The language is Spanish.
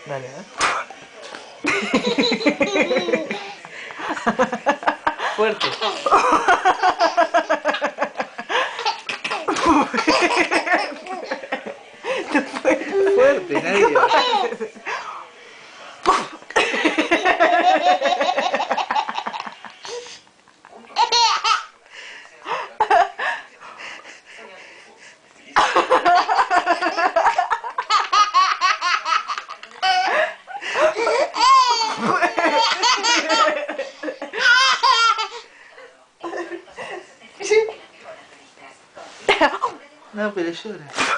Dale, ¿eh? Fuerte. Fuerte, nadie. No, pero llora.